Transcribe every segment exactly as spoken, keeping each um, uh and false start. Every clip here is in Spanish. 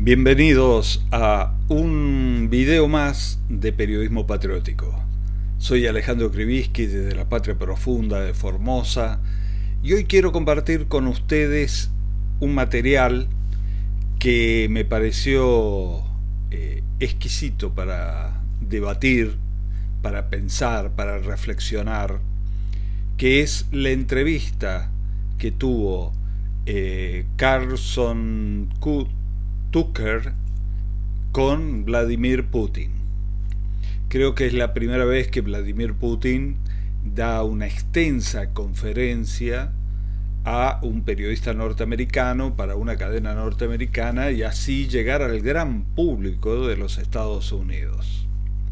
Bienvenidos a un video más de Periodismo Patriótico. Soy Alejandro Krivitsky desde la Patria Profunda de Formosa y hoy quiero compartir con ustedes un material que me pareció eh, exquisito para debatir, para pensar, para reflexionar, que es la entrevista que tuvo eh, Carlson Tucker con Vladimir Putin. Creo que es la primera vez que Vladimir Putin da una extensa conferencia a un periodista norteamericano para una cadena norteamericana y así llegar al gran público de los Estados Unidos.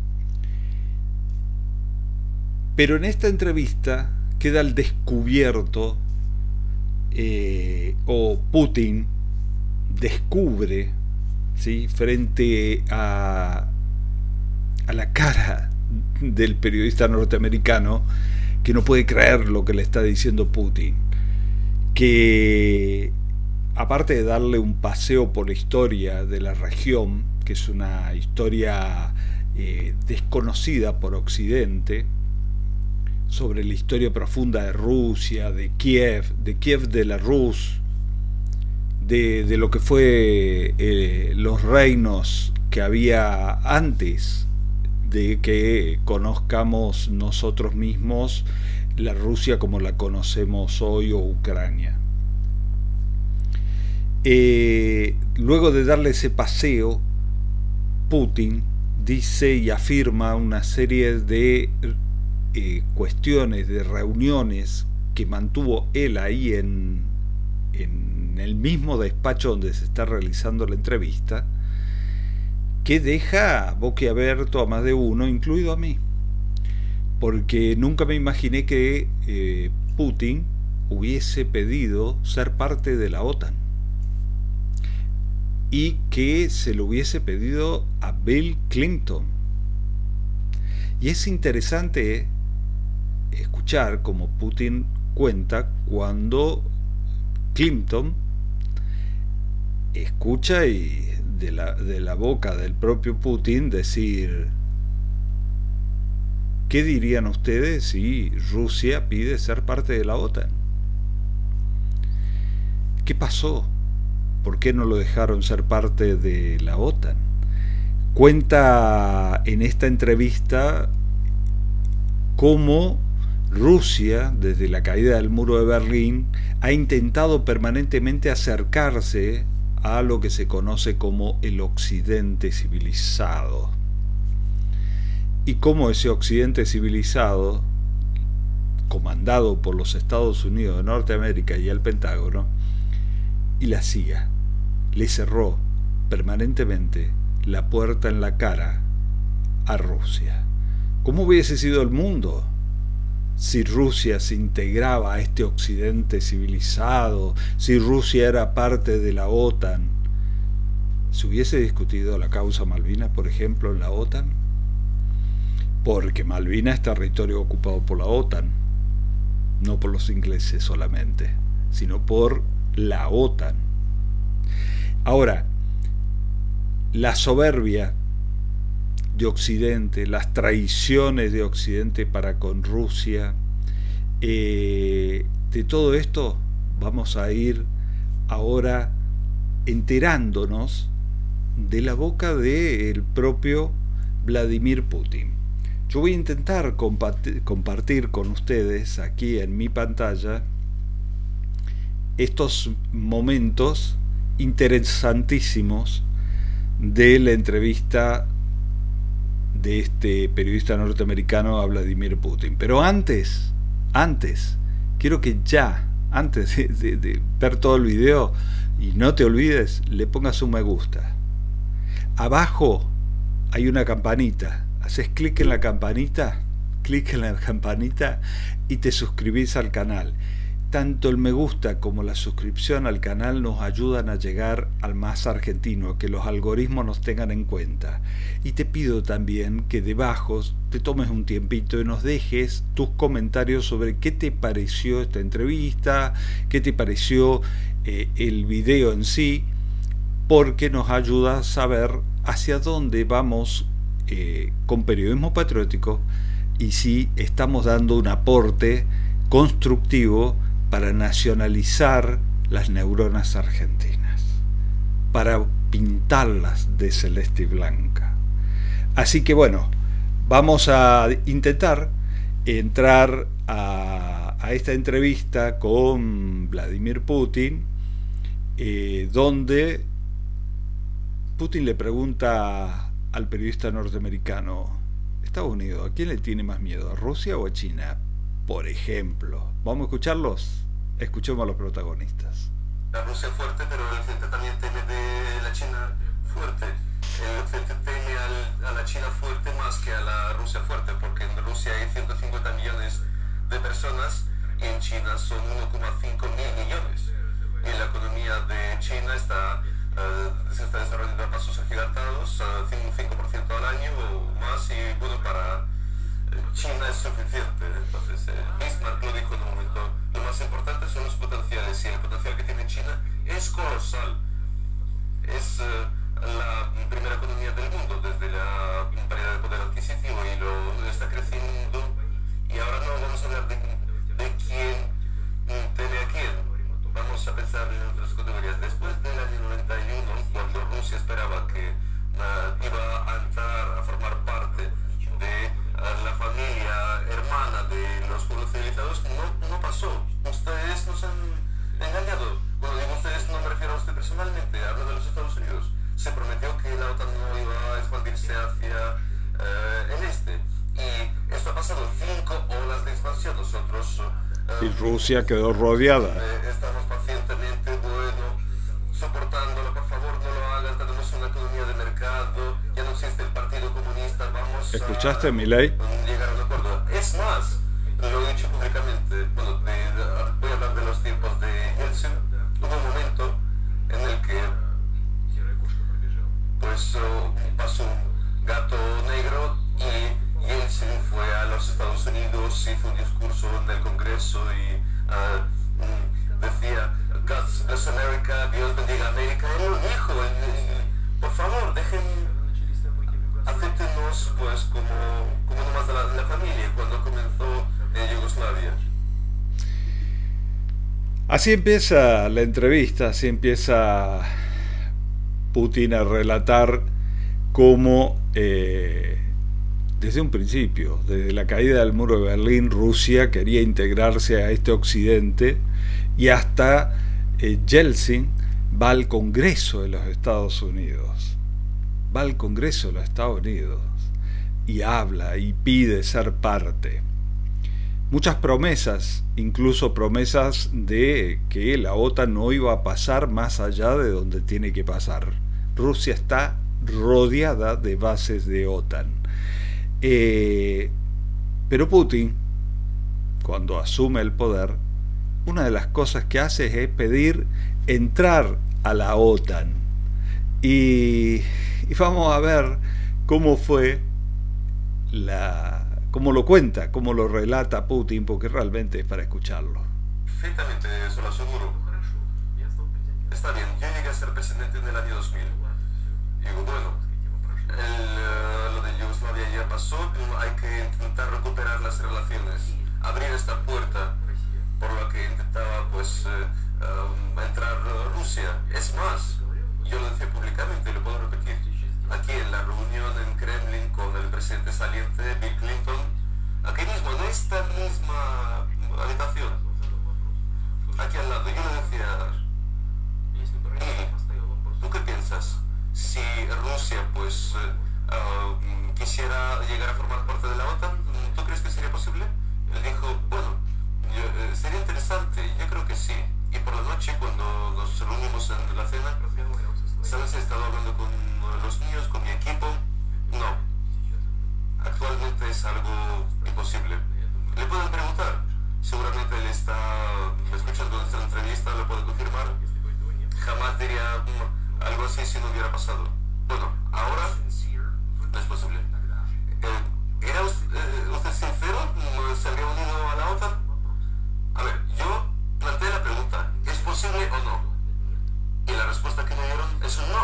Pero en esta entrevista queda al descubierto, eh, o Putin descubre, ¿sí?, frente a, a la cara del periodista norteamericano, que no puede creer lo que le está diciendo Putin, que aparte de darle un paseo por la historia de la región, que es una historia eh, desconocida por Occidente, sobre la historia profunda de Rusia, de Kiev, de Kiev de la Rus, de, de lo que fue eh, los reinos que había antes de que conozcamos nosotros mismos la Rusia como la conocemos hoy, o Ucrania. Eh, luego de darle ese paseo, Putin dice y afirma una serie de eh, cuestiones, de reuniones que mantuvo él ahí en, en el mismo despacho donde se está realizando la entrevista, que deja boquiabierto a más de uno, incluido a mí, porque nunca me imaginé que eh, Putin hubiese pedido ser parte de la OTAN y que se lo hubiese pedido a Bill Clinton. Y es interesante escuchar cómo Putin cuenta cuando Clinton escucha y de la, de la boca del propio Putin decir: ¿qué dirían ustedes si Rusia pide ser parte de la OTAN? ¿Qué pasó? ¿Por qué no lo dejaron ser parte de la OTAN? Cuenta en esta entrevista cómo Rusia, desde la caída del muro de Berlín, ha intentado permanentemente acercarse a lo que se conoce como el Occidente civilizado. Y cómo ese Occidente civilizado, comandado por los Estados Unidos de Norteamérica y el Pentágono, y la C I A, le cerró permanentemente la puerta en la cara a Rusia. ¿Cómo hubiese sido el mundo si Rusia se integraba a este Occidente civilizado, si Rusia era parte de la OTAN? ¿Se hubiese discutido la causa Malvinas, por ejemplo, en la OTAN? Porque Malvinas es territorio ocupado por la OTAN, no por los ingleses solamente, sino por la OTAN. Ahora, la soberbia de Occidente, las traiciones de Occidente para con Rusia, eh, de todo esto vamos a ir ahora enterándonos de la boca del propio Vladimir Putin. Yo voy a intentar compartir, compartir con ustedes aquí en mi pantalla estos momentos interesantísimos de la entrevista de este periodista norteamericano a Vladimir Putin. Pero antes, antes, quiero que ya, antes de, de, de ver todo el video, y no te olvides, le pongas un me gusta. Abajo hay una campanita, haces clic en la campanita, clic en la campanita y te suscribís al canal. Tanto el me gusta como la suscripción al canal nos ayudan a llegar al más argentino, que los algoritmos nos tengan en cuenta. Y te pido también que debajo te tomes un tiempito y nos dejes tus comentarios sobre qué te pareció esta entrevista, qué te pareció eh, el video en sí, porque nos ayuda a saber hacia dónde vamos eh, con periodismo patriótico y si estamos dando un aporte constructivo para nacionalizar las neuronas argentinas, para pintarlas de celeste y blanca. Así que bueno, vamos a intentar entrar a, a esta entrevista con Vladimir Putin, eh, donde Putin le pregunta al periodista norteamericano: Estados Unidos, ¿a quién le tiene más miedo, a Rusia o a China? Por ejemplo. ¿Vamos a escucharlos? Escuchemos a los protagonistas. La Rusia fuerte, pero el occidente también teme de la China fuerte. El occidente teme al, a la China fuerte más que a la Rusia fuerte, porque en Rusia hay ciento cincuenta millones de personas y en China son uno coma cinco mil millones. Y la economía de China está, uh, se está desarrollando a pasos agigantados, uh, cinco por ciento al año o más, y bueno, para China es suficiente. Entonces, eh, Bismarck lo dijo en un momento: lo más importante son los potenciales, y el potencial que tiene China es colosal. Es uh, la primera economía del mundo desde la paridad de poder adquisitivo y lo está creciendo. Y ahora no vamos a hablar de, de quién teme a quién. Vamos a pensar en otras categorías. Después del año noventa y uno, cuando Rusia esperaba que uh, iba a entrar a formar parte de uh, la familia hermana de los pueblos civilizados, no, no pasó. Ustedes nos han engañado. Cuando digo ustedes, no me refiero a usted personalmente, hablo de los Estados Unidos. Se prometió que la OTAN no iba a expandirse hacia uh, el este. Y esto ha pasado, cinco olas de expansión. Nosotros uh, y Rusia quedó rodeada. Eh, estamos pacientemente, bueno, soportándolo. Por favor, no lo hagan. Tenemos una economía de mercado. Ya no existe el Partido Comunista. Vamos ¿Escuchaste, a Milei? llegar a un acuerdo. Es más, lo he dicho públicamente. Bueno, de, de, voy a hablar de los tiempos de Yeltsin. Hubo un momento en el que pues uh, pasó un gato negro y Yeltsin fue a los Estados Unidos, hizo un discurso en el Congreso y uh, decía: God's bless America, Dios bendiga América. Él lo dijo. Él, por favor, dejen, acéptenos pues como, como nomás de la, de la familia cuando comenzó en Yugoslavia. Así empieza la entrevista, así empieza Putin a relatar cómo eh, desde un principio, desde la caída del muro de Berlín, Rusia quería integrarse a este occidente, y hasta eh, Yeltsin va al Congreso de los Estados Unidos, va al Congreso de los Estados Unidos y habla y pide ser parte. Muchas promesas, incluso promesas de que la OTAN no iba a pasar más allá de donde tiene que pasar. Rusia está rodeada de bases de OTAN. Eh, pero Putin, cuando asume el poder, una de las cosas que hace es pedir entrar a la OTAN. Y, y vamos a ver cómo fue la... cómo lo cuenta, cómo lo relata Putin, porque realmente es para escucharlo. Perfectamente, eso lo aseguro. Está bien, yo llegué a ser presidente en el año dos mil. Digo, bueno, el, uh, lo de Yugoslavia ya pasó, hay que intentar recuperar las relaciones, abrir esta puerta por la que intentaba pues uh, uh, entrar uh, Rusia. Es más, yo lo decía públicamente y lo puedo repetir. Aquí en la reunión en Kremlin con el presidente saliente Bill Clinton, aquí mismo, en esta misma habitación, aquí al lado, yo le decía: ¿tú qué piensas? Si Rusia pues uh, uh, quisiera llegar a formar parte de la OTAN, ¿tú crees que sería posible? Él dijo: bueno, yo, eh, sería interesante, yo creo que sí. Y por la noche, cuando nos reunimos en la cena, ¿sabes? He estado hablando con los míos, con mi equipo. No, actualmente es algo imposible. Le pueden preguntar, seguramente él está escuchando nuestra entrevista, lo puede confirmar. Jamás diría mm, algo así si no hubiera pasado. Bueno, ahora no es posible. Eh, ¿Era usted, eh, usted sincero? ¿Se habría unido a la OTAN? A ver, yo planteé la pregunta: ¿es posible o no? Y la respuesta que me dieron es un no.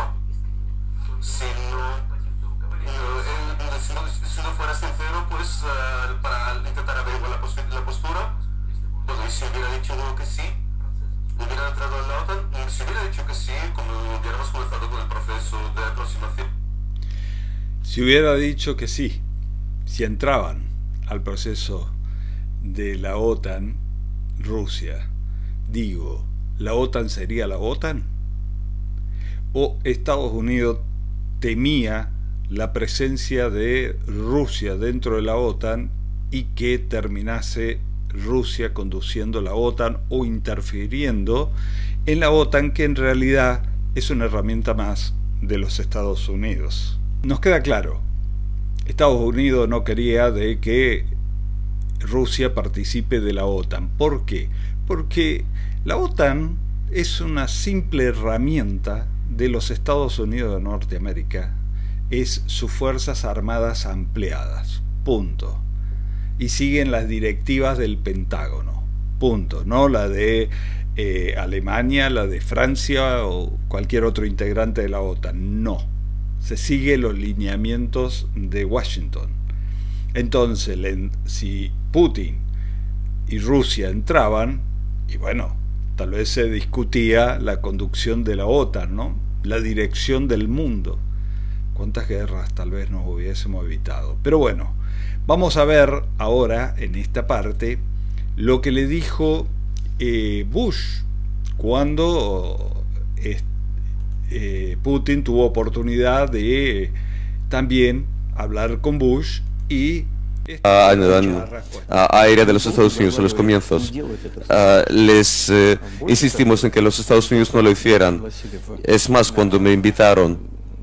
la postura, bueno, y si hubiera dicho que sí, hubiera entrado en la OTAN, y si hubiera dicho que sí, como hubiéramos comenzado con el proceso de aproximación. Si hubiera dicho que sí, si entraban al proceso de la OTAN, Rusia, digo, ¿la OTAN sería la OTAN? ¿O Estados Unidos temía la presencia de Rusia dentro de la OTAN y que terminase Rusia conduciendo la OTAN o interfiriendo en la OTAN, que en realidad es una herramienta más de los Estados Unidos? Nos queda claro, Estados Unidos no quería de que Rusia participe de la OTAN. ¿Por qué? Porque la OTAN es una simple herramienta de los Estados Unidos de Norteamérica, es sus fuerzas armadas ampliadas, punto. Y siguen las directivas del Pentágono, punto. No la de eh, Alemania, la de Francia o cualquier otro integrante de la OTAN, no. Se siguen los lineamientos de Washington. Entonces, si Putin y Rusia entraban, y bueno, tal vez se discutía la conducción de la OTAN, ¿no? La dirección del mundo. ¿Cuántas guerras tal vez nos hubiésemos evitado? Pero bueno, vamos a ver ahora, en esta parte, lo que le dijo eh, Bush cuando eh, eh, Putin tuvo oportunidad de eh, también hablar con Bush y Uh, en, uh, aérea de los Estados Unidos en los comienzos. Uh, les uh, insistimos en que los Estados Unidos no lo hicieran. Es más, cuando me invitaron,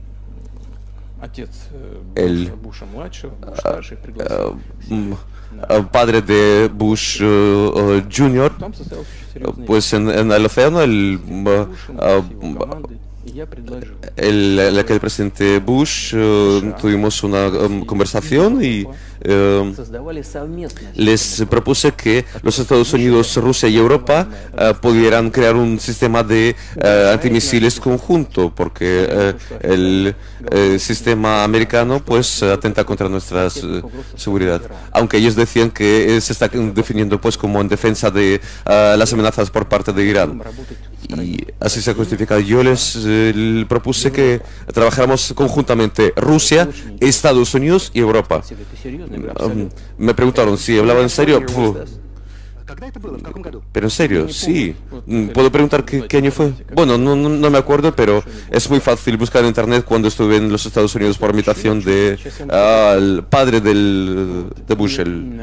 el uh, uh, padre de Bush uh, uh, junior, pues en, en el océano, el uh, uh, El, el, el presidente Bush uh, tuvimos una um, conversación y uh, les propuse que los Estados Unidos, Rusia y Europa uh, pudieran crear un sistema de uh, antimisiles conjunto, porque uh, el uh, sistema americano pues atenta contra nuestra uh, seguridad, aunque ellos decían que se está definiendo pues como en defensa de uh, las amenazas por parte de Irán. Y así se ha justificado. Yo les eh, propuse que trabajáramos conjuntamente Rusia, Estados Unidos y Europa. Um, me preguntaron si hablaba en serio. Puh. Pero en serio, sí. ¿Puedo preguntar qué, qué año fue? Bueno, no, no, no me acuerdo, pero es muy fácil buscar en internet cuando estuve en los Estados Unidos por invitación de uh, el padre del, de Bush, el...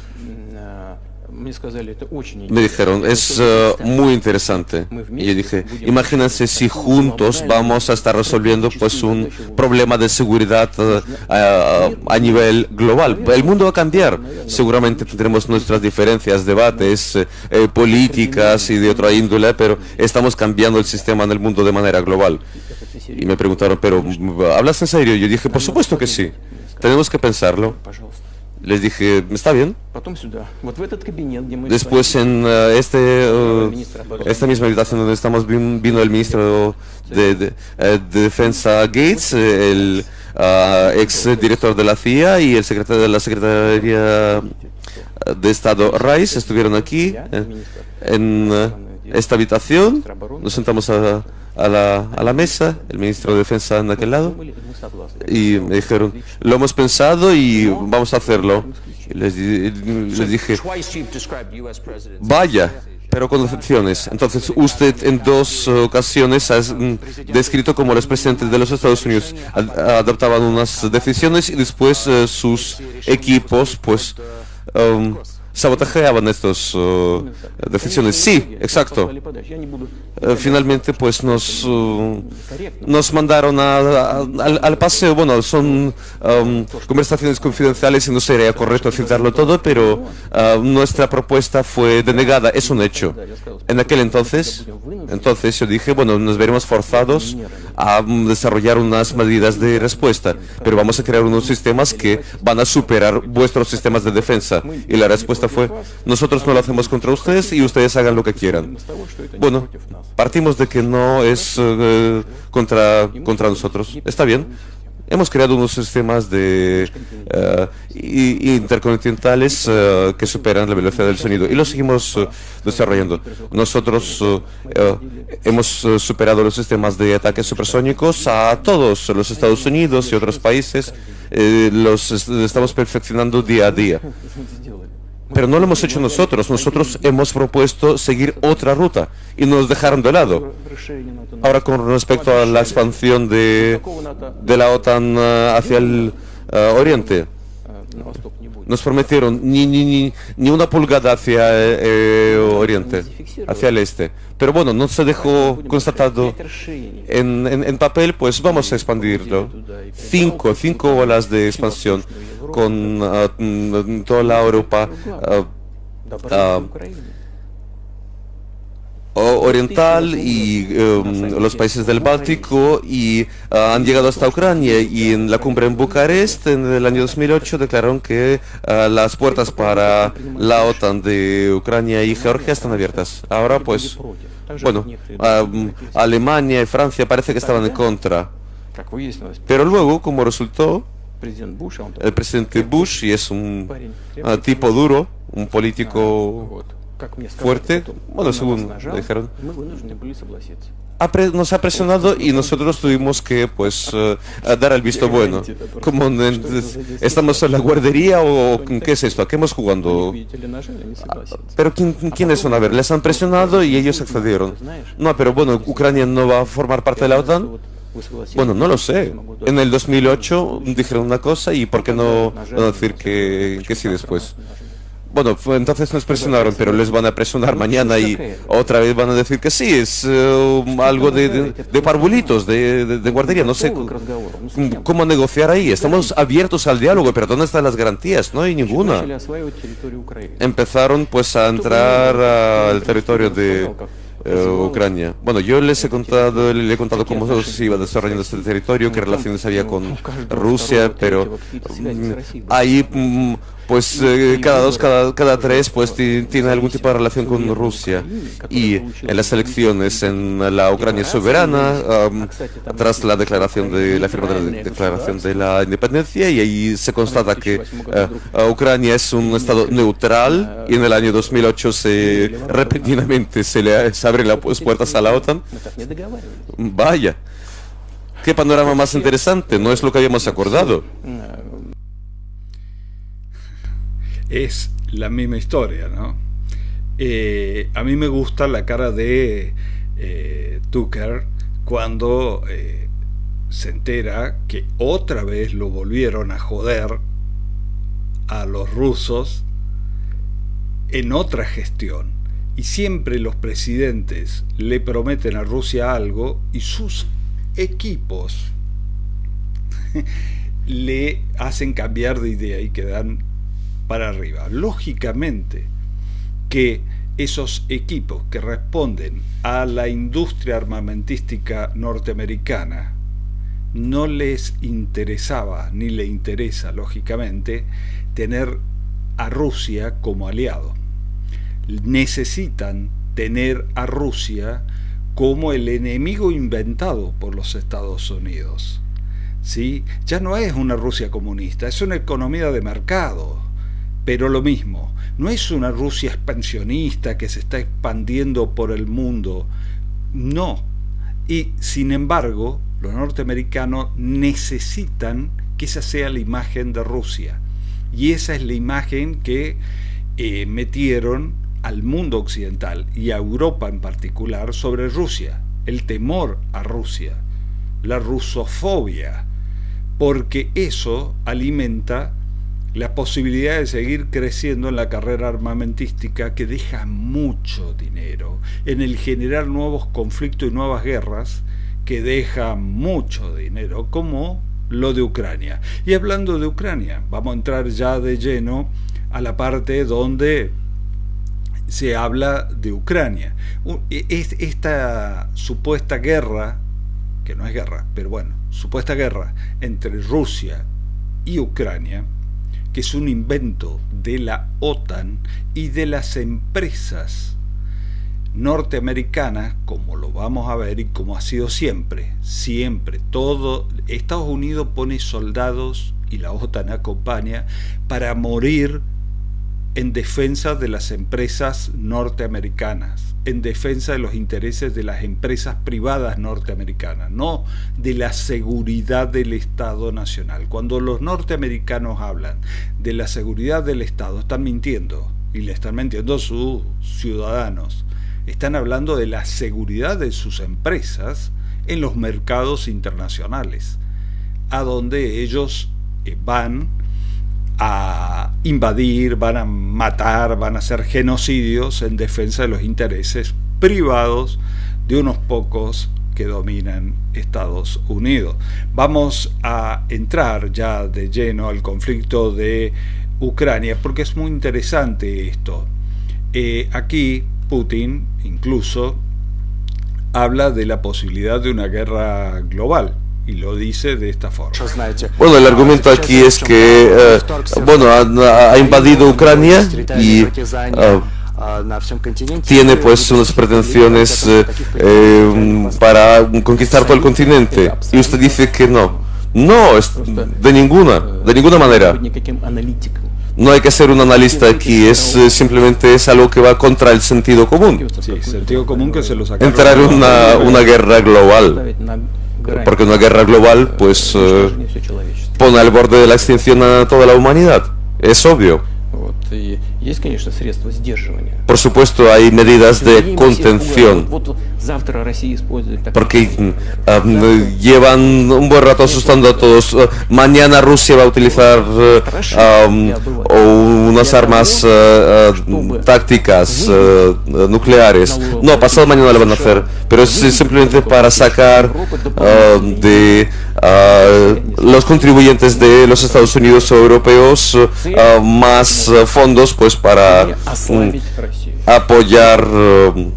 Me dijeron, es uh, muy interesante. Y yo dije, imagínense si juntos vamos a estar resolviendo pues un problema de seguridad uh, a, a nivel global. El mundo va a cambiar. Seguramente tendremos nuestras diferencias, debates, eh, políticas y de otra índole, pero estamos cambiando el sistema en el mundo de manera global. Y me preguntaron, ¿pero hablas en serio? Yo dije, por supuesto que sí. Tenemos que pensarlo. Les dije, ¿está bien? Después en uh, este, uh, esta misma habitación donde estamos vino el ministro de, de, de Defensa Gates, el uh, ex director de la C I A y el secretario de la Secretaría de Estado Rice estuvieron aquí eh, en uh, esta habitación. Nos sentamos a, a, la, a la mesa, el ministro de Defensa en aquel lado, y me dijeron, lo hemos pensado y vamos a hacerlo. Y les, les dije, vaya, pero con excepciones. Entonces, usted en dos ocasiones ha descrito cómo los presidentes de los Estados Unidos adoptaban unas decisiones y después uh, sus equipos, pues, um, sabotajeaban estas uh, decisiones. Sí, exacto. Uh, finalmente, pues nos uh, nos mandaron a, a, al, al paseo. Bueno, son um, conversaciones confidenciales y no sería correcto citarlo todo, pero uh, nuestra propuesta fue denegada. Es un hecho. En aquel entonces, entonces yo dije, bueno, nos veremos forzados a desarrollar unas medidas de respuesta, pero vamos a crear unos sistemas que van a superar vuestros sistemas de defensa. Y la respuesta fue, nosotros no lo hacemos contra ustedes y ustedes hagan lo que quieran. Bueno, partimos de que no es uh, contra, contra nosotros. Está bien. hemos creado unos sistemas de uh, intercontinentales uh, que superan la velocidad del sonido y lo seguimos uh, desarrollando. Nosotros uh, uh, hemos uh, superado los sistemas de ataques supersónicos a todos los Estados Unidos y otros países. Eh, los est estamos perfeccionando día a día. Pero no lo hemos hecho nosotros. Nosotros hemos propuesto seguir otra ruta y nos dejaron de lado. Ahora, con respecto a la expansión de, de la OTAN uh, hacia el uh, oriente, nos prometieron ni, ni, ni, ni una pulgada hacia el eh, oriente, hacia el este. Pero bueno, no se dejó constatado en, en, en papel, pues vamos a expandirlo. Cinco, cinco olas de expansión con uh, toda la Europa uh, uh, oriental y um, los países del Báltico y uh, han llegado hasta Ucrania, y en la cumbre en Bucarest en el año dos mil ocho declararon que uh, las puertas para la OTAN de Ucrania y Georgia están abiertas. Ahora pues, bueno, uh, Alemania y Francia parece que estaban en contra, pero luego, como resultó, el presidente Bush, y es un uh, tipo duro, un político fuerte, bueno, según dijeron, nos ha presionado y nosotros tuvimos que, pues, uh, dar el visto bueno. Como ¿estamos en la guardería o qué es esto? ¿A qué hemos jugando? Pero ¿quién, ¿quiénes son? A ver, les han presionado y ellos accedieron. No, pero bueno, ¿Ucrania no va a formar parte de la OTAN? Bueno, no lo sé. En el dos mil ocho dijeron una cosa y ¿por qué no, no decir que, que sí después? Bueno, entonces nos presionaron, pero les van a presionar mañana y otra vez van a decir que sí, es uh, algo de, de, de parvulitos, de, de, de guardería, no sé cómo negociar ahí. Estamos abiertos al diálogo, pero ¿dónde están las garantías? No hay ninguna. Empezaron pues a entrar al territorio de Uh, Ucrania. Bueno, yo les he contado, le he contado cómo se iba desarrollando este territorio, qué relaciones había con Rusia, pero um, ahí um, pues eh, cada dos, cada, cada tres pues tiene algún tipo de relación con Rusia. Y en las elecciones en la Ucrania soberana, um, tras la declaración de la firma de la declaración de la independencia, y ahí se constata que uh, Ucrania es un estado neutral, y en el año dos mil ocho se repentinamente se le se abren las puertas a la OTAN. Vaya, qué panorama más interesante, no es lo que habíamos acordado. Es la misma historia, ¿no? Eh, a mí me gusta la cara de eh, Tucker cuando eh, se entera que otra vez lo volvieron a joder a los rusos en otra gestión. Y siempre los presidentes le prometen a Rusia algo y sus equipos le hacen cambiar de idea y quedan para arriba. Lógicamente que esos equipos que responden a la industria armamentística norteamericana no les interesaba, ni le interesa, lógicamente, tener a Rusia como aliado. Necesitan tener a Rusia como el enemigo inventado por los Estados Unidos. ¿Sí? Ya no es una Rusia comunista, es una economía de mercado, pero lo mismo, no es una Rusia expansionista que se está expandiendo por el mundo, no. Y sin embargo, los norteamericanos necesitan que esa sea la imagen de Rusia, y esa es la imagen que eh, metieron al mundo occidental y a Europa en particular sobre Rusia, el temor a Rusia, la rusofobia, porque eso alimenta la posibilidad de seguir creciendo en la carrera armamentística, que deja mucho dinero, en el generar nuevos conflictos y nuevas guerras, que deja mucho dinero, como lo de Ucrania. Y hablando de Ucrania, vamos a entrar ya de lleno a la parte donde se habla de Ucrania. Esta supuesta guerra, que no es guerra, pero bueno, supuesta guerra entre Rusia y Ucrania, que es un invento de la OTAN y de las empresas norteamericanas, como lo vamos a ver y como ha sido siempre, siempre, todo, Estados Unidos pone soldados y la OTAN acompaña para morir en defensa de las empresas norteamericanas, en defensa de los intereses de las empresas privadas norteamericanas, no de la seguridad del Estado Nacional. Cuando los norteamericanos hablan de la seguridad del Estado, están mintiendo, y le están mintiendo a sus ciudadanos. Están hablando de la seguridad de sus empresas en los mercados internacionales, a donde ellos van a invadir, van a matar, van a hacer genocidios en defensa de los intereses privados de unos pocos que dominan Estados Unidos. Vamos a entrar ya de lleno al conflicto de Ucrania, porque es muy interesante esto. Eh, aquí Putin incluso habla de la posibilidad de una guerra global, y lo dice de esta forma. Bueno, el argumento aquí es que eh, bueno, ha, ha invadido Ucrania y uh, tiene pues unas pretensiones eh, eh, para conquistar todo el continente, y usted dice que no, no, es de ninguna, de ninguna manera. No hay que ser un analista aquí, es eh, simplemente es algo que va contra el sentido común. Sí, sentido común que se lo sacaron. Entrar en una, una guerra global, porque una guerra global pues eh, pone al borde de la extinción a toda la humanidad, es obvio. Por supuesto, hay medidas de contención, porque um, llevan un buen rato asustando a todos. Uh, mañana Rusia va a utilizar uh, um, unas armas uh, uh, tácticas uh, nucleares. No, pasado mañana lo van a hacer, pero es simplemente para sacar uh, de uh, los contribuyentes de los Estados Unidos o europeos uh, más uh, fondos pues para um, apoyar. Uh,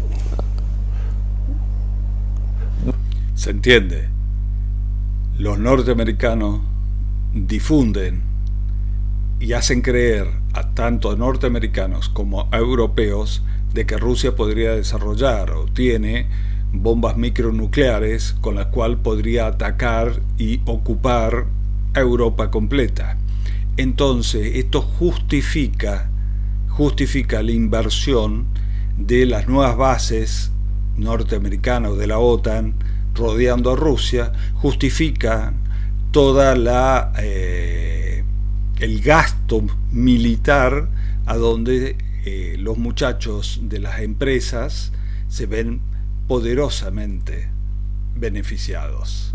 Se entiende. Los norteamericanos difunden y hacen creer a tanto a norteamericanos como a europeos de que Rusia podría desarrollar o tiene bombas micronucleares con las cuales podría atacar y ocupar a Europa completa. Entonces, esto justifica, justifica la inversión de las nuevas bases norteamericanas de la OTAN rodeando a Rusia, justifica toda la eh, el gasto militar a donde eh, los muchachos de las empresas se ven poderosamente beneficiados.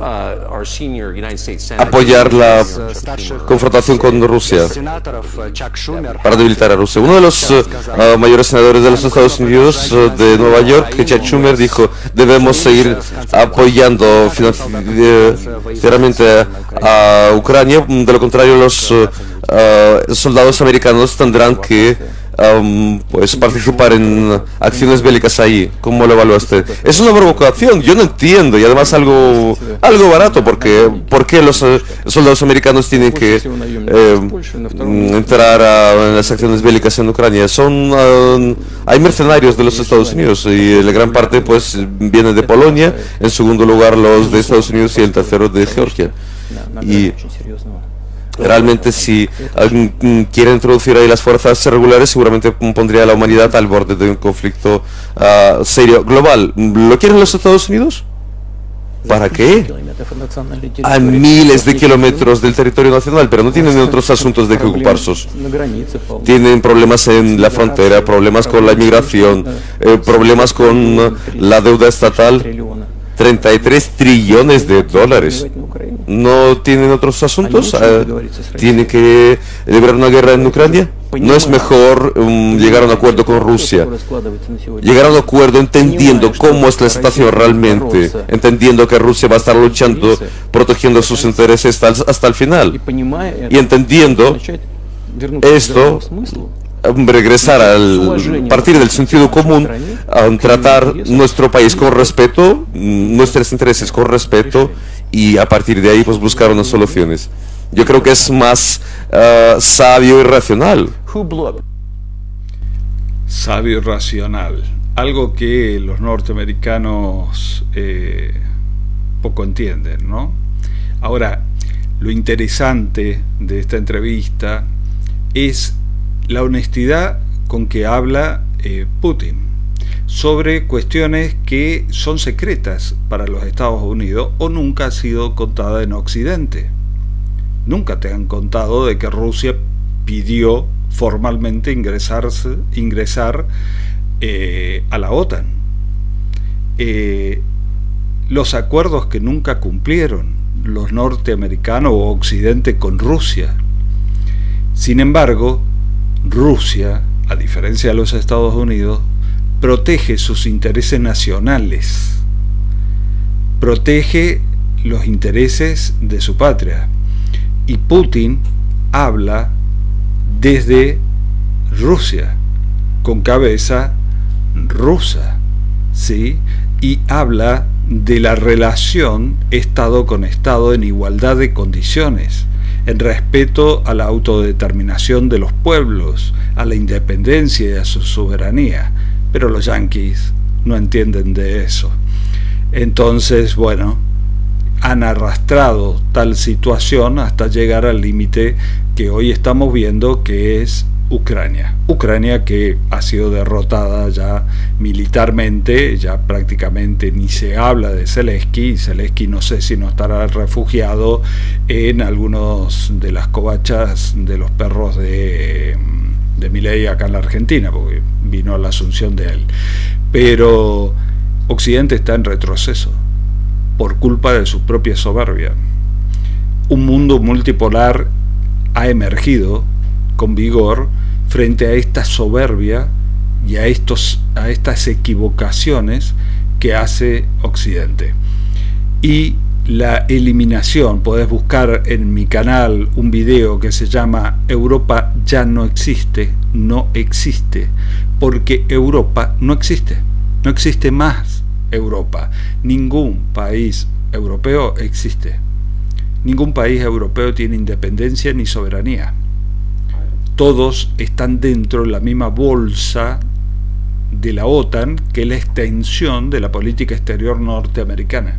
Apoyar la confrontación con Rusia para debilitar a Rusia. Uno de los uh, uh, mayores senadores de los Estados Unidos uh, de Nueva York, Chuck Schumer, dijo: debemos seguir apoyando financieramente a, a Ucrania, de lo contrario los uh, uh, soldados americanos tendrán que Um, pues participar en acciones bélicas ahí. ¿Cómo lo evalúa usted? Es una provocación, yo no entiendo, y además algo algo barato, porque ¿por qué los uh, soldados americanos tienen que eh, entrar a, en las acciones bélicas en Ucrania? Son uh, hay mercenarios de los Estados Unidos, y la gran parte pues viene de Polonia, en segundo lugar los de Estados Unidos y el tercero de Georgia. Y realmente si alguien quiere introducir ahí las fuerzas regulares, seguramente pondría a la humanidad al borde de un conflicto uh, serio global. ¿Lo quieren los Estados Unidos? ¿Para qué? A miles de kilómetros del territorio nacional, pero no tienen otros asuntos de que ocuparse. Tienen problemas en la frontera, problemas con la inmigración, eh, problemas con la deuda estatal. treinta y tres trillones de dólares. ¿No tienen otros asuntos? Uh, ¿Tienen que librar una guerra en Ucrania? ¿No es mejor um, llegar a un acuerdo con Rusia? Llegar a un acuerdo entendiendo cómo es la situación realmente, entendiendo que Rusia va a estar luchando, protegiendo sus intereses hasta, hasta el final. Y entendiendo esto, regresar al partir del sentido común, a tratar nuestro país con respeto, nuestros intereses con respeto, y a partir de ahí pues buscar unas soluciones. Yo creo que es más uh, sabio y racional. Sabio y racional. algo que los norteamericanos eh, poco entienden, ¿no? Ahora, lo interesante de esta entrevista es la honestidad con que habla eh, Putin sobre cuestiones que son secretas para los Estados Unidos o nunca ha sido contada en Occidente. Nunca te han contado de que Rusia pidió formalmente ingresarse, ingresar eh, a la OTAN. Eh, los acuerdos que nunca cumplieron los norteamericanos o Occidente con Rusia. Sin embargo, Rusia, a diferencia de los Estados Unidos, protege sus intereses nacionales, protege los intereses de su patria. Y Putin habla desde Rusia, con cabeza rusa, ¿sí? Y habla de la relación Estado con Estado en igualdad de condiciones, en respeto a la autodeterminación de los pueblos, a la independencia y a su soberanía. Pero los yanquis no entienden de eso. Entonces, bueno, han arrastrado tal situación hasta llegar al límite que hoy estamos viendo, que es Ucrania. Ucrania que ha sido derrotada ya militarmente, ya prácticamente ni se habla de Zelensky, y Zelensky no sé si no estará refugiado en algunos de las covachas de los perros de, de Milei acá en la Argentina, porque vino a la asunción de él. Pero Occidente está en retroceso por culpa de su propia soberbia. Un mundo multipolar ha emergido con vigor frente a esta soberbia y a, estos, a estas equivocaciones que hace Occidente. Y la eliminación, podés buscar en mi canal un video que se llama Europa ya no existe, no existe, porque Europa no existe, no existe más Europa, ningún país europeo existe, ningún país europeo tiene independencia ni soberanía. Todos están dentro de la misma bolsa de la OTAN, que es la extensión de la política exterior norteamericana.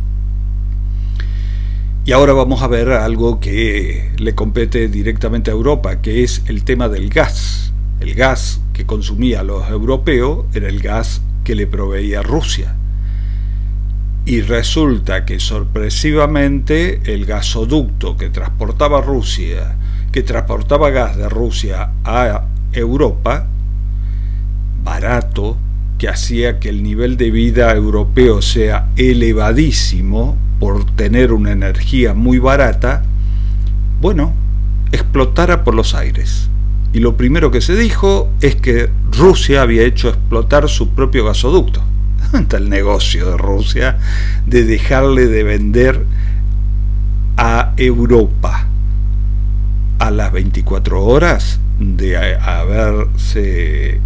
Y ahora vamos a ver algo que le compete directamente a Europa, que es el tema del gas. El gas que consumía los europeos era el gas que le proveía Rusia. Y resulta que sorpresivamente el gasoducto que transportaba Rusia que transportaba gas de Rusia a Europa, barato, que hacía que el nivel de vida europeo sea elevadísimo por tener una energía muy barata, bueno, explotara por los aires. Y lo primero que se dijo es que Rusia había hecho explotar su propio gasoducto. ¿Dónde está el negocio de Rusia de dejarle de vender a Europa? A las veinticuatro horas de haberse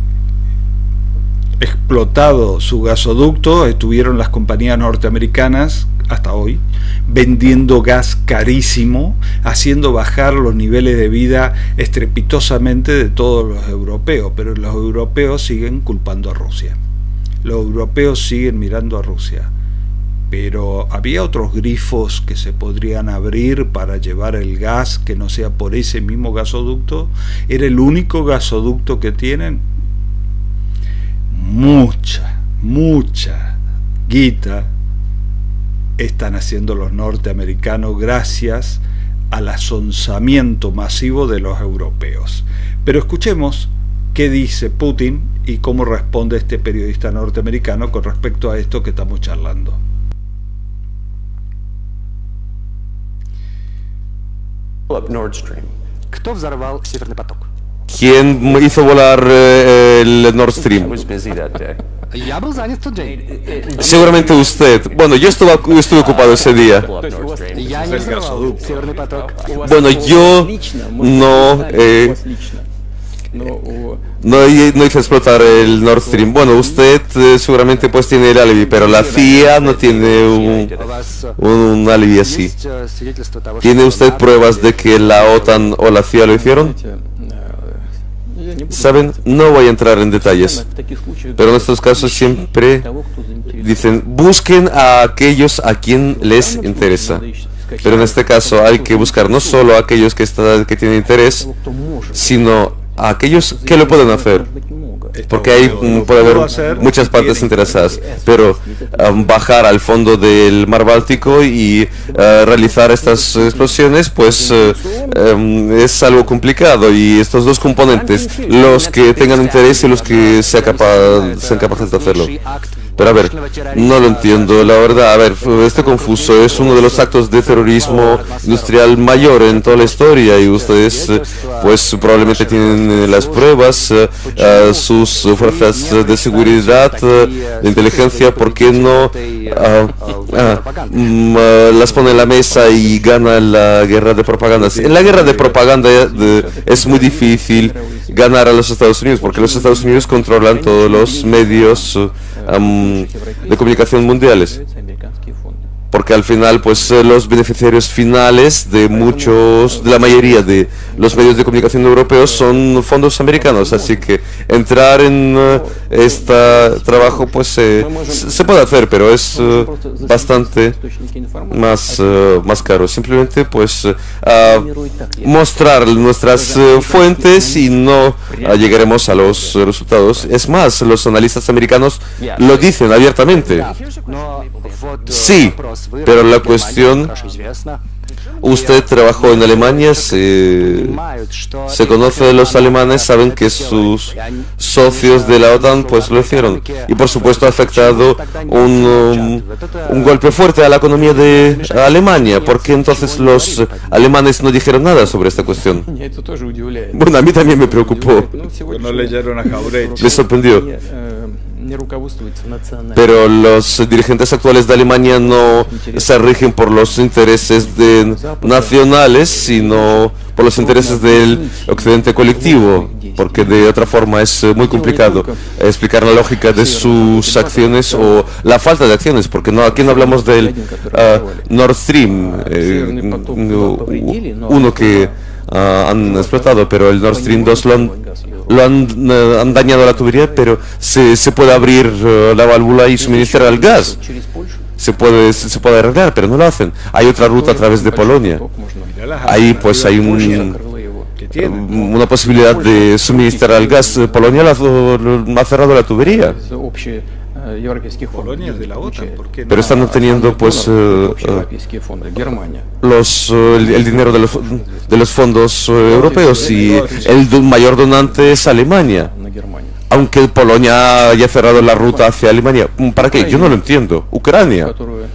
explotado su gasoducto, estuvieron las compañías norteamericanas hasta hoy vendiendo gas carísimo, haciendo bajar los niveles de vida estrepitosamente de todos los europeos, pero los europeos siguen culpando a Rusia. Los europeos siguen mirando a Rusia. Pero había otros grifos que se podrían abrir para llevar el gas que no sea por ese mismo gasoducto. ¿Era el único gasoducto que tienen? Mucha, mucha guita están haciendo los norteamericanos gracias al asonsamiento masivo de los europeos. Pero escuchemos qué dice Putin y cómo responde este periodista norteamericano con respecto a esto que estamos charlando. Nord Stream. Кто взорвал Северный поток? ¿Quién hizo volar eh, el Nord Stream? Я был занят в тот день. Seguramente usted. Bueno, yo estuve, estuve ocupado ese día. Я не взорвал Северный поток. Bueno, yo no, eh, no, no hice explotar el Nord Stream. Bueno, usted eh, seguramente pues tiene el alibi, pero la C I A no tiene un, un, un alibi así. ¿Tiene usted pruebas de que la OTAN o la C I A lo hicieron? Saben, no voy a entrar en detalles, pero en estos casos siempre dicen, busquen a aquellos a quien les interesa. Pero en este caso hay que buscar no solo a aquellos que, está, que tienen interés, sino a aquellos que lo pueden hacer. Porque ahí puede haber muchas partes interesadas, pero um, bajar al fondo del mar Báltico y uh, realizar estas explosiones, pues uh, um, es algo complicado, y estos dos componentes, los que tengan interés y los que sean capaz, sean capaces de hacerlo. Pero a ver, no lo entiendo, la verdad, a ver, este confuso es uno de los actos de terrorismo industrial mayor en toda la historia, y ustedes pues probablemente tienen las pruebas, uh, sus fuerzas de seguridad, uh, de inteligencia, ¿por qué no uh, uh, um, uh, las pone en la mesa y gana la guerra de propaganda? En la guerra de propaganda de, es muy difícil ganar a los Estados Unidos, porque los Estados Unidos controlan todos los medios uh, um, de comunicación mundiales, porque al final pues los beneficiarios finales de muchos, de la mayoría de los medios de comunicación europeos son fondos americanos, así que entrar en uh, este trabajo pues eh, se puede hacer, pero es uh, bastante más, uh, más caro. Simplemente pues uh, mostrar nuestras uh, fuentes y no uh, llegaremos a los uh, resultados. Es más, los analistas americanos lo dicen abiertamente. Sí, pero la cuestión, usted trabajó en Alemania, se, se conoce de los alemanes, saben que sus socios de la OTAN pues lo hicieron, y por supuesto ha afectado un, um, un golpe fuerte a la economía de Alemania. ¿Por qué entonces los alemanes no dijeron nada sobre esta cuestión? Bueno, a mí también me preocupó, no leyeron a Jauretsch. me sorprendió. Pero los dirigentes actuales de Alemania no se rigen por los intereses de nacionales, sino por los intereses del occidente colectivo, porque de otra forma es muy complicado explicar la lógica de sus acciones o la falta de acciones, porque no, aquí no hablamos del uh, Nord Stream, eh, uno que uh, han explotado, pero el Nord Stream dos lo han, lo han, uh, han dañado la tubería, pero se, se puede abrir uh, la válvula y suministrar el gas. Se puede, se puede arreglar, pero no lo hacen. Hay otra ruta a través de Polonia. Ahí pues hay un, una posibilidad de suministrar el gas. Polonia la, lo, ha cerrado la tubería. Polonia es de la OTAN, ¿por qué no? Pero están obteniendo pues uh, uh, los, uh, el, el dinero de los, de los fondos uh, europeos, y el do, mayor donante es Alemania. Aunque Polonia haya cerrado la ruta hacia Alemania. ¿Para qué? Yo no lo entiendo. Ucrania,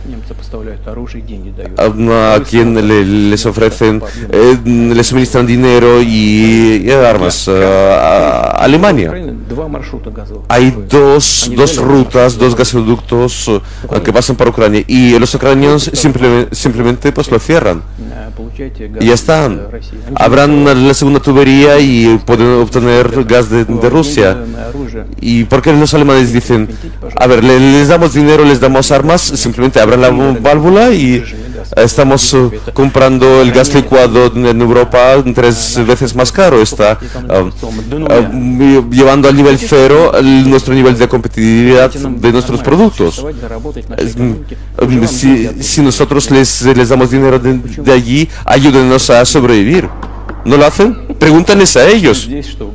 a quien le, les ofrecen, eh, les suministran dinero y, y armas, a, a Alemania. Hay dos, dos rutas, dos gasoductos uh, que pasan por Ucrania, y los ucranianos simplemente, simplemente pues lo cierran. Y ya están. Abran la segunda tubería y pueden obtener gas de, de Rusia. ¿Y por qué los alemanes dicen, a ver, le, les damos dinero, les damos armas, simplemente abran la válvula y estamos uh, comprando el gas licuado en Europa tres veces más caro? Está uh, uh, llevando al nivel cero el, nuestro nivel de competitividad de nuestros productos. Uh, si, si nosotros les, les damos dinero de, de allí, ayúdenos a sobrevivir. ¿No lo hacen? Pregúntenles a ellos.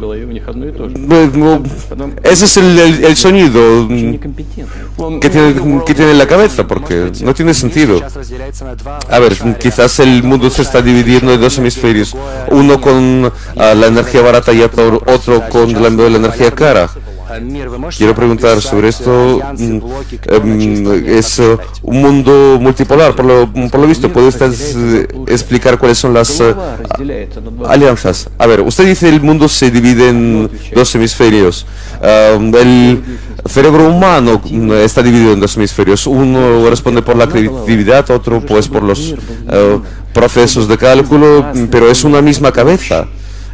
Ese es el, el, el sonido que tiene, que tiene en la cabeza, porque no tiene sentido. A ver, quizás el mundo se está dividiendo en dos hemisferios, uno con uh, la energía barata y otro, otro con la, la energía cara. Quiero preguntar sobre esto. Es uh, un mundo multipolar, por lo, por lo visto. ¿Puede usted uh, explicar cuáles son las uh, alianzas? A ver, usted dice el mundo se divide en dos hemisferios. Uh, el cerebro humano está dividido en dos hemisferios. Uno responde por la creatividad, otro pues por los uh, procesos de cálculo, pero es una misma cabeza.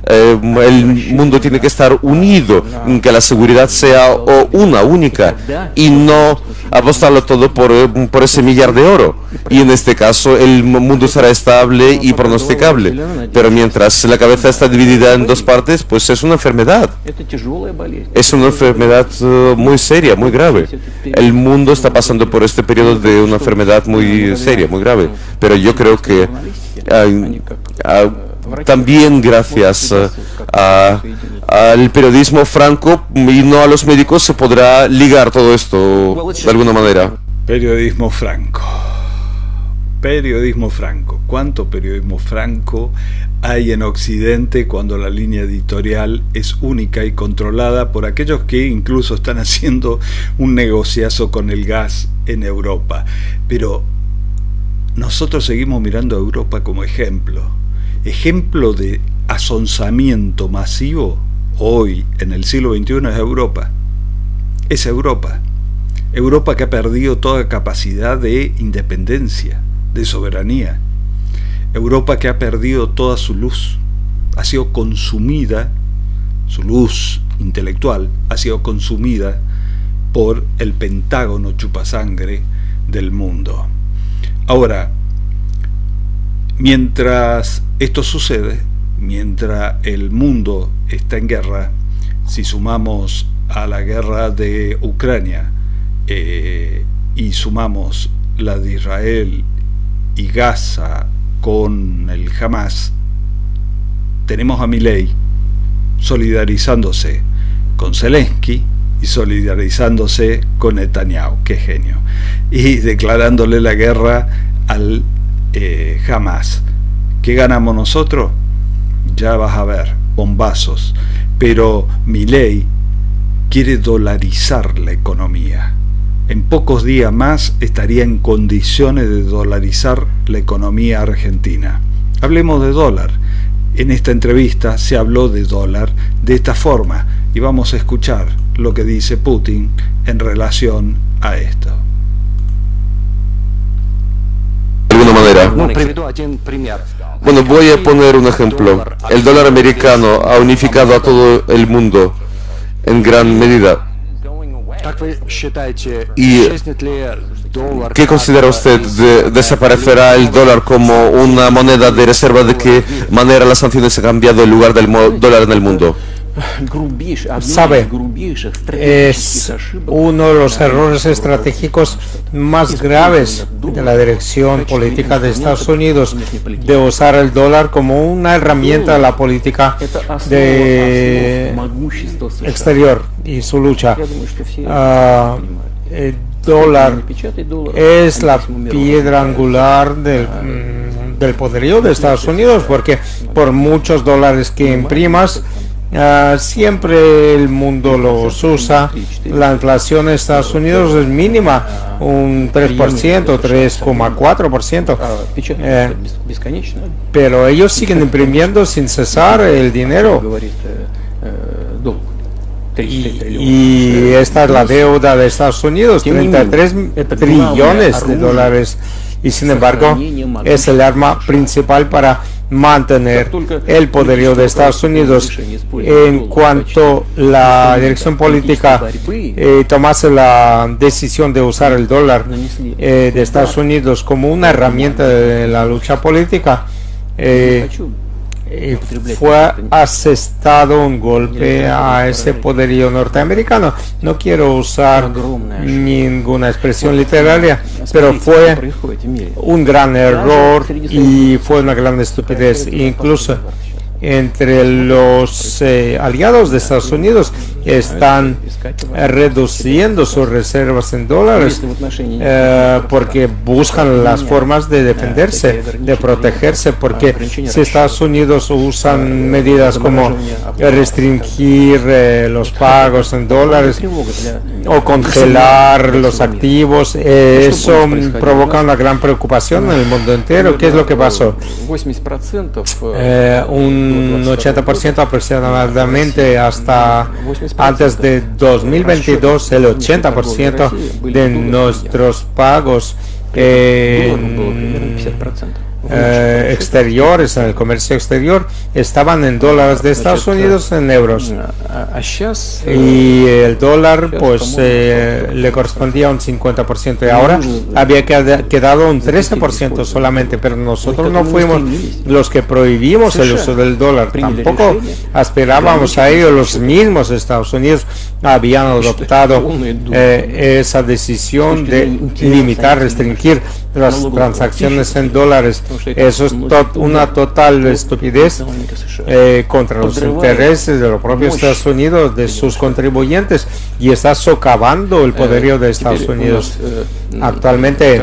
eh, el mundo tiene que estar unido, que la seguridad sea o una, única, y no apostarlo todo por, por ese millar de oro. Y en este caso el mundo será estable y pronosticable. Pero mientras la cabeza está dividida en dos partes, pues es una enfermedad. Es una enfermedad uh, muy seria, muy grave. El mundo está pasando por este periodo de una enfermedad muy seria, muy grave. Pero yo creo que uh, uh, también gracias uh, a, al periodismo franco y no a los médicos se podrá ligar todo esto de alguna manera. Periodismo franco. Periodismo franco. ¿Cuánto periodismo franco hay en Occidente cuando la línea editorial es única y controlada por aquellos que incluso están haciendo un negociazo con el gas en Europa? Pero nosotros seguimos mirando a Europa como ejemplo. Ejemplo de asonsamiento masivo hoy en el siglo veintiuno es Europa. Es Europa. Europa que ha perdido toda capacidad de independencia, de soberanía. Europa que ha perdido toda su luz, ha sido consumida, su luz intelectual ha sido consumida por el pentágono chupasangre del mundo. Ahora, mientras esto sucede, mientras el mundo está en guerra, si sumamos a la guerra de Ucrania eh, y sumamos la de Israel y Gaza con el Hamas, tenemos a Milei solidarizándose con Zelensky y solidarizándose con Netanyahu, qué genio, y declarándole la guerra al eh, Hamas. ¿Qué ganamos nosotros? Ya vas a ver, bombazos. Pero Milei quiere dolarizar la economía. En pocos días más estaría en condiciones de dolarizar la economía argentina. Hablemos de dólar. En esta entrevista se habló de dólar de esta forma y vamos a escuchar lo que dice Putin en relación a esto. De alguna manera. Bueno, voy a poner un ejemplo. El dólar americano ha unificado a todo el mundo en gran medida. ¿Y qué considera usted? De, ¿Desaparecerá el dólar como una moneda de reserva? ¿De qué manera las sanciones han cambiado el lugar del dólar en el mundo? Sabe, es uno de los errores estratégicos más graves de la dirección política de Estados Unidos, de usar el dólar como una herramienta de la política de exterior y su lucha. Uh, el dólar es la piedra angular del, del poderío de Estados Unidos, porque por muchos dólares que imprimas, Uh, siempre el mundo los usa. La inflación en Estados Unidos es mínima, un tres por ciento, tres coma cuatro por ciento, eh, pero ellos siguen imprimiendo sin cesar el dinero. Y, y esta es la deuda de Estados Unidos, treinta y tres trillones de dólares, y sin embargo es el arma principal para mantener el poderío de Estados Unidos. En cuanto la dirección política eh, tomase la decisión de usar el dólar eh, de Estados Unidos como una herramienta de la lucha política, eh, eh, fue asestado un golpe a ese poderío norteamericano. No quiero usar ninguna expresión literaria, pero fue un gran error y fue una gran estupidez. Incluso entre los eh, aliados de Estados Unidos están eh, reduciendo sus reservas en dólares eh, porque buscan las formas de defenderse, de protegerse, porque si Estados Unidos usan medidas como restringir eh, los pagos en dólares o congelar los activos, eh, eso provoca una gran preocupación en el mundo entero. ¿Qué es lo que pasó? Eh, un un ochenta por ciento aproximadamente hasta antes de dos mil veintidós, el ochenta por ciento de nuestros pagos en eh, exteriores, en el comercio exterior, estaban en dólares de Estados Unidos, en euros. Y el dólar pues eh, le correspondía un cincuenta por ciento y ahora había quedado un trece por ciento solamente, pero nosotros no fuimos los que prohibimos el uso del dólar, tampoco aspirábamos a ello. Los mismos Estados Unidos habían adoptado eh, esa decisión de limitar, restringir las transacciones en dólares. Eso es to una total estupidez eh, contra los intereses de los propios Estados Unidos, de sus contribuyentes, y está socavando el poderío de Estados Unidos. Actualmente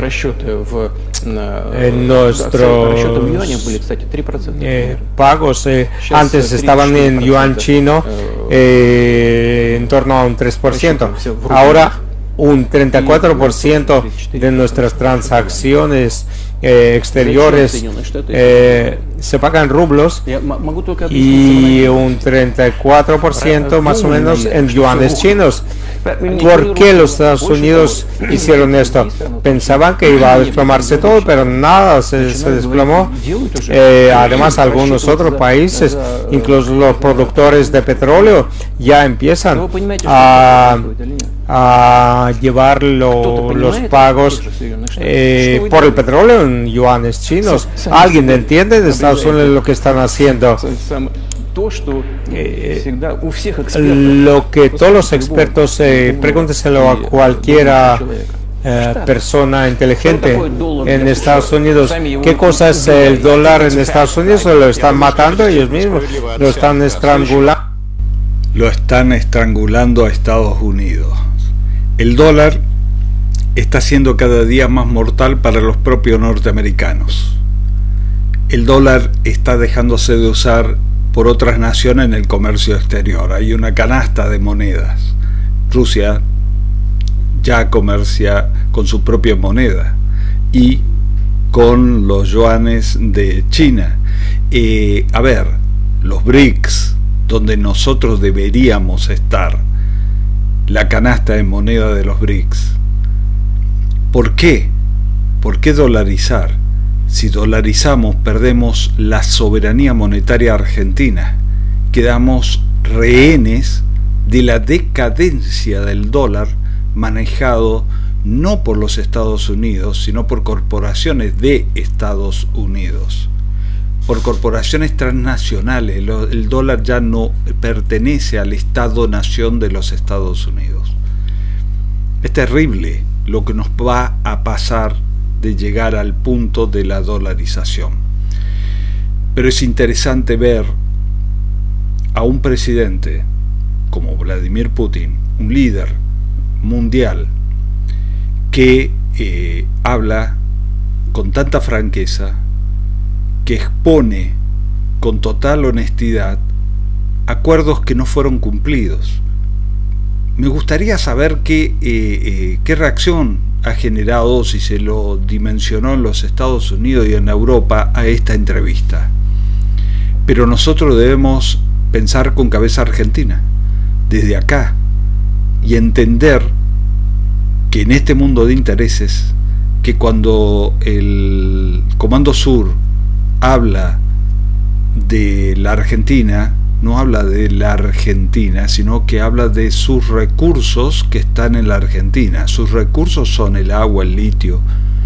en nuestros eh, pagos eh, antes estaban en yuan chino eh, en torno a un tres por ciento, ahora un treinta y cuatro por ciento de nuestras transacciones eh, exteriores eh, se pagan rublos y un treinta y cuatro por ciento más o menos en yuanes chinos. ¿Por qué los Estados Unidos hicieron esto? Pensaban que iba a desplomarse todo, pero nada, se, se desplomó. Eh, además, algunos otros países, incluso los productores de petróleo, ya empiezan a, a llevar lo, los pagos eh, por el petróleo en yuanes chinos. ¿Alguien entiende de Estados Unidos lo que están haciendo? Eh, lo que todos los expertos, eh, pregúnteselo a cualquiera eh, persona inteligente en Estados Unidos, ¿qué cosa es el dólar en Estados Unidos? Lo están matando ellos mismos, lo están estrangulando. Lo están estrangulando a Estados Unidos. El dólar está siendo cada día más mortal para los propios norteamericanos. El dólar está dejándose de usar por otras naciones en el comercio exterior. Hay una canasta de monedas. Rusia ya comercia con su propia moneda y con los yuanes de China. Eh, a ver, los BRICS, donde nosotros deberíamos estar, la canasta de moneda de los BRICS. ¿Por qué? ¿Por qué dolarizar? Si dolarizamos, perdemos la soberanía monetaria argentina. Quedamos rehenes de la decadencia del dólar manejado no por los Estados Unidos, sino por corporaciones de Estados Unidos, por corporaciones transnacionales. El dólar ya no pertenece al Estado-nación de los Estados Unidos. Es terrible lo que nos va a pasar de llegar al punto de la dolarización. Pero es interesante ver a un presidente como Vladimir Putin, un líder mundial, que eh, habla con tanta franqueza, que expone con total honestidad acuerdos que no fueron cumplidos. Me gustaría saber qué, eh, eh, qué reacción ha generado, si se lo dimensionó en los Estados Unidos y en Europa, a esta entrevista. Pero nosotros debemos pensar con cabeza argentina, desde acá, y entender que en este mundo de intereses, que cuando el Comando Sur habla de la Argentina, no habla de la Argentina, sino que habla de sus recursos que están en la Argentina. Sus recursos son el agua, el litio,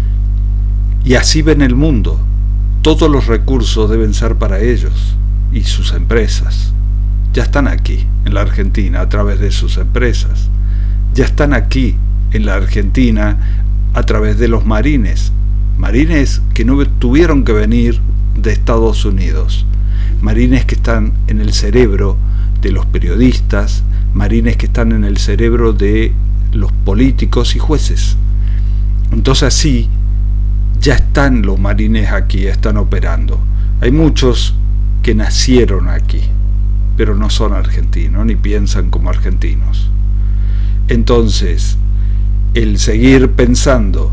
y así ven el mundo. Todos los recursos deben ser para ellos y sus empresas. Ya están aquí en la Argentina a través de sus empresas. Ya están aquí en la Argentina a través de los marines. Marines que no tuvieron que venir de Estados Unidos. Marines que están en el cerebro de los periodistas, marines que están en el cerebro de los políticos y jueces. Entonces así ya están los marines aquí, están operando. Hay muchos que nacieron aquí, pero no son argentinos, ni piensan como argentinos. Entonces, el seguir pensando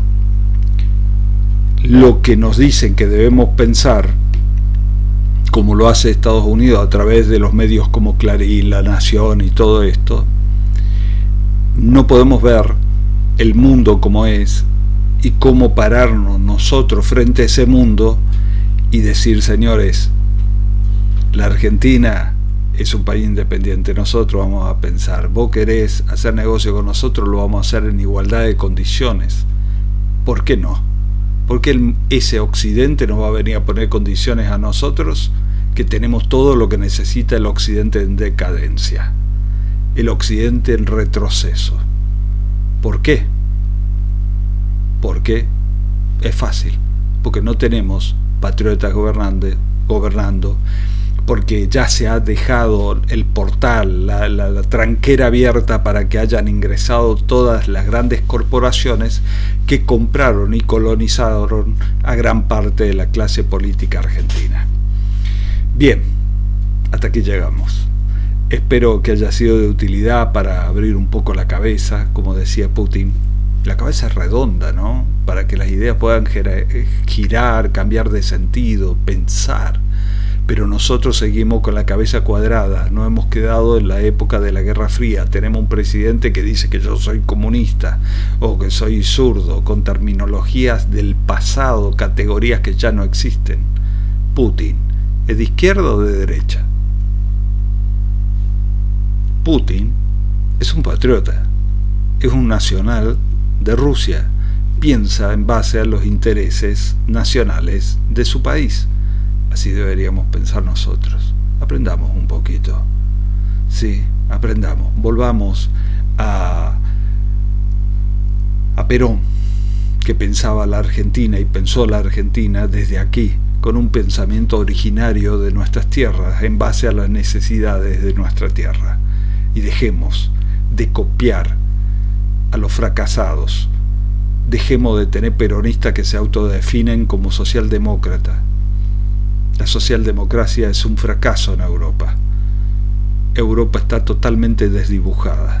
lo que nos dicen que debemos pensar, como lo hace Estados Unidos a través de los medios como Clarín, La Nación y todo esto, no podemos ver el mundo como es y cómo pararnos nosotros frente a ese mundo y decir, señores, la Argentina es un país independiente, nosotros vamos a pensar, vos querés hacer negocio con nosotros, lo vamos a hacer en igualdad de condiciones. ¿Por qué no? Porque el, ese Occidente nos va a venir a poner condiciones a nosotros, que tenemos todo lo que necesita el Occidente en decadencia, el Occidente en retroceso. ¿Por qué? Porque es fácil, porque no tenemos patriotas gobernando, gobernando porque ya se ha dejado el portal, la, la, la tranquera abierta para que hayan ingresado todas las grandes corporaciones que compraron y colonizaron a gran parte de la clase política argentina. Bien, hasta aquí llegamos. Espero que haya sido de utilidad para abrir un poco la cabeza, como decía Putin. La cabeza es redonda, ¿no? Para que las ideas puedan girar, cambiar de sentido, pensar. Pero nosotros seguimos con la cabeza cuadrada, no hemos quedado en la época de la Guerra Fría. Tenemos un presidente que dice que yo soy comunista o que soy zurdo, con terminologías del pasado, categorías que ya no existen. Putin, ¿es de izquierda o de derecha? Putin es un patriota, es un nacional de Rusia, piensa en base a los intereses nacionales de su país. Así deberíamos pensar nosotros. Aprendamos un poquito. Sí, aprendamos. Volvamos a, a Perón, que pensaba la Argentina y pensó la Argentina desde aquí, con un pensamiento originario de nuestras tierras, en base a las necesidades de nuestra tierra. Y dejemos de copiar a los fracasados. Dejemos de tener peronistas que se autodefinen como socialdemócratas. La socialdemocracia es un fracaso en Europa. Europa está totalmente desdibujada.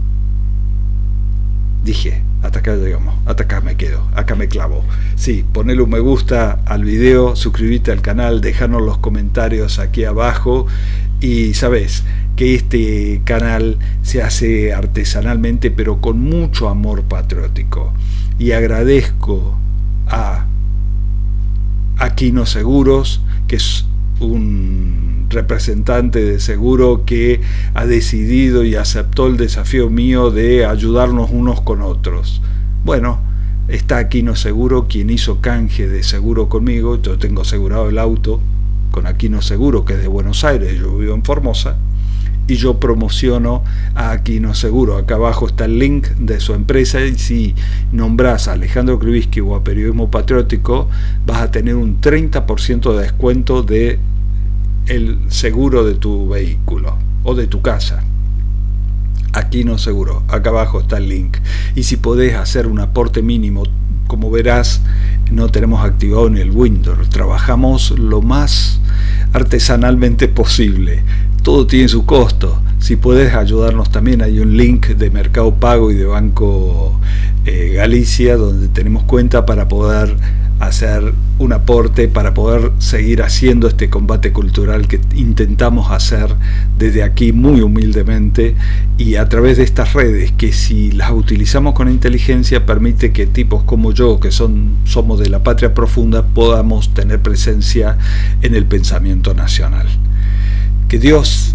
Dije, hasta acá llegamos, hasta acá me quedo, acá me clavo. Sí, ponle un me gusta al video, suscríbete al canal, dejanos los comentarios aquí abajo y sabes que este canal se hace artesanalmente pero con mucho amor patriótico. Y agradezco a Aquino Seguros, que es un representante de Seguro que ha decidido y aceptó el desafío mío de ayudarnos unos con otros. Bueno, está Aquino Seguro, quien hizo canje de seguro conmigo. Yo tengo asegurado el auto con Aquino Seguro, que es de Buenos Aires, yo vivo en Formosa, y yo promociono a Aquino Seguro. Acá abajo está el link de su empresa, y si nombras a Alejandro Krivitsky o a Periodismo Patriótico, vas a tener un treinta por ciento de descuento de el seguro de tu vehículo o de tu casa. Aquino Seguro, acá abajo está el link. Y si podés hacer un aporte mínimo, como verás, no tenemos activado en el Windows, trabajamos lo más artesanalmente posible. Todo tiene su costo. Si puedes ayudarnos también, hay un link de Mercado Pago y de Banco eh, Galicia, donde tenemos cuenta para poder hacer un aporte, para poder seguir haciendo este combate cultural que intentamos hacer desde aquí muy humildemente y a través de estas redes que, si las utilizamos con inteligencia, permite que tipos como yo, que son somos de la patria profunda, podamos tener presencia en el pensamiento nacional. Que Dios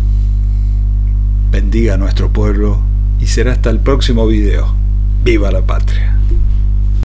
bendiga a nuestro pueblo y será hasta el próximo video. ¡Viva la patria!